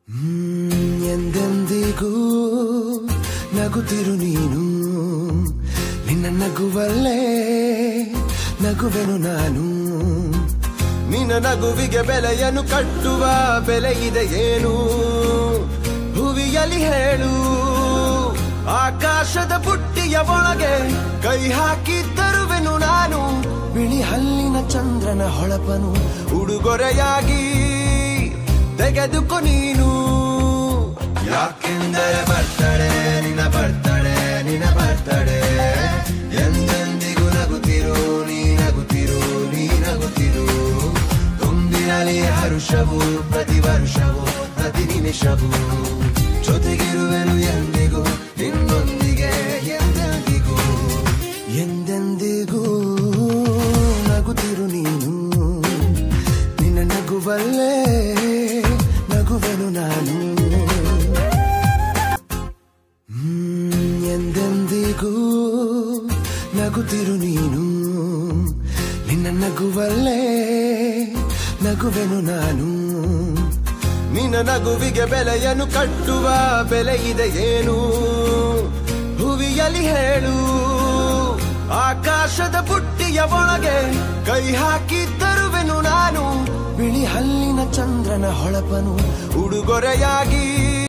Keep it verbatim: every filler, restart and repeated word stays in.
ಎಂದೆಂದಿಗೂ ನಗುತ್ತಿರು ನೀನು, ನಿನ್ನ ನಗುವಲ್ಲೇ ನಗುವೆನು ನಾನು. ನಿನ್ನ ನಗುವಿಗೆ ಬೆಲೆಯನ್ನು ಕಟ್ಟುವ ಬೆಲೆ ಇದೆ ಏನು, ಹುವಿಯಲ್ಲಿ ಹೇಳು. ಆಕಾಶದ ಬುಟ್ಟಿಯ ಒಳಗೆ ಕೈ ಹಾಕಿ ತರುವೆನು ನಾನು, ಬಿಳಿ ಹಲ್ಲಿನ ಚಂದ್ರನ ಹೊಳಪನು ಉಡುಗೊರೆಯಾಗಿ ತೆಗೆದುಕೊ ನೀನು. ಯಾಕೆಂದರೆ ಬರ್ತಡೆ ನಿನ್ನ ಬರ್ತಡೆ ನಿನ್ನ ಬರ್ತಡೆ, ಎಂದೆಂದಿಗೂ ನಗುತ್ತಿರು ನೀ ನಗುತ್ತಿರು ನೀ ನಗುತ್ತಿರು. ತುಂಬಿರಲಿ ಹರುಷವು ಪ್ರತಿ ವರ್ಷವೂ ಪ್ರತಿ ನಿಮಿಷವೂ, ಜೊತೆಗಿರುವೆನು ಎಂದಿಗೂ ನಿನ್ನೊಂದಿಗೆ ಎಂದೆಂದಿಗೂ. ಎಂದೆಂದಿಗೂ ನಗುತ್ತಿರು ನೀನು, ನಿನ್ನ ನಗುವಲ್ಲೇ ನಗುವೆನು ನಾನು. ಎಂದೆಂದಿಗೂ ನಗುತ್ತಿರು ನೀನು, ನಿನ್ನ ನಗುವಲ್ಲೇ ನಗುವೆನು ನಾನು. ನಿನ್ನ ನಗುವಿಗೆ ಬೆಲೆಯನ್ನು ಕಟ್ಟುವ ಬೆಲೆ ಇದೆ ಏನು, ಹುವಿಯಲ್ಲಿ ಹೇಳು. ಆಕಾಶದ ಬುಟ್ಟಿಯ ಒಳಗೆ ಕೈ ಹಾಕಿ ತರುವೆನು ನಾನು, ಬಿಳಿ ಹಲ್ಲಿನ ಚಂದ್ರನ ಹೊಳಪನು ಉಡುಗೊರೆಯಾಗಿ.